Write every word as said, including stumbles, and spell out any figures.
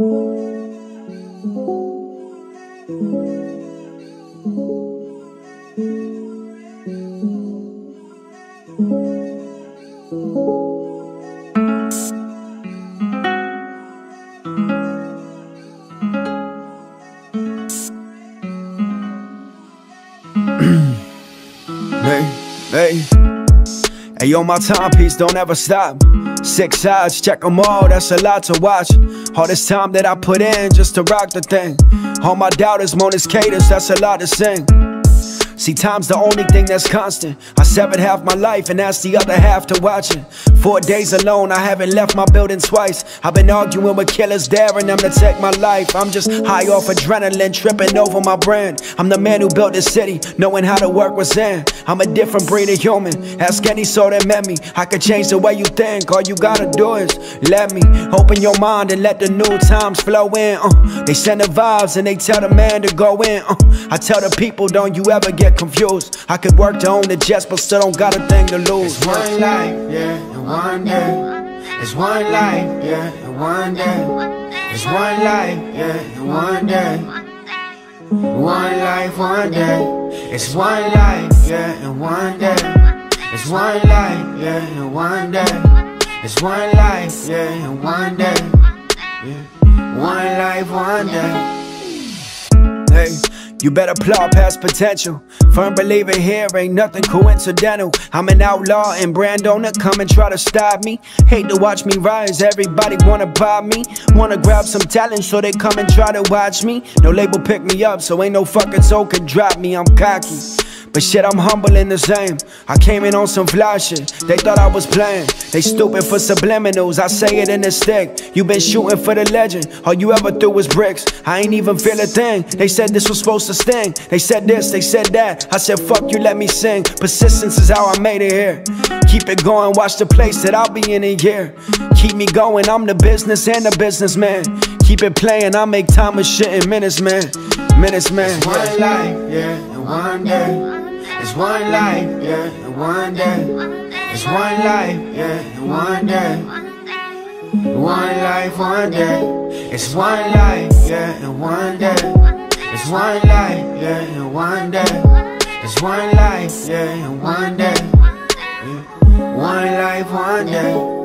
Hey, hey, hey, yo, my timepiece don't ever stop. Six sides, check them all, that's a lot to watch. All this time that I put in just to rock the thing. All my doubters, moaners, caters, that's a lot to sing. See, time's the only thing that's constant. I severed half my life and asked the other half to watch it. Four days alone, I haven't left my building twice. I've been arguing with killers, daring them to take my life. I'm just high off adrenaline, tripping over my brand. I'm the man who built this city, knowing how to work was in. I'm a different breed of human, ask any soul that met me. I could change the way you think, all you gotta do is let me open your mind and let the new times flow in. uh, They send the vibes and they tell the man to go in. uh, I tell the people, don't you ever get confused. I could work to own the jets, but still don't got a thing to lose. It's one life, yeah, and one day. It's one life, yeah, and one day. It's one life, yeah, and one day. One life, one day. It's one life, yeah, and one day. It's one life, yeah, and one day. It's one life, yeah, and one day. Yeah. One life, one day. Hey, you better applaud past potential. Firm believer here, ain't nothing coincidental. I'm an outlaw and brand owner, come and try to stop me. Hate to watch me rise, everybody wanna buy me. Wanna grab some talent so they come and try to watch me. No label pick me up, so ain't no fucking soul could drop me, I'm cocky. But shit, I'm humble in the same. I came in on some fly shit, they thought I was playing. They stupid for subliminals, I say it in the stick. You been shooting for the legend, all you ever threw was bricks. I ain't even feel a thing, they said this was supposed to sting. They said this, they said that, I said fuck you, let me sing. Persistence is how I made it here. Keep it going, watch the place that I'll be in a year. Keep me going, I'm the business and the businessman. Keep it playing, I make time with shit in minutes, man. Minutes, man. It's one life, yeah, and one day. It's one life, yeah, and one day. It's one life, yeah, and one day. One life, one day. It's one life, yeah, and one day. It's one life, yeah, and one day. It's one life, yeah, and one day. Yeah. One life, one day.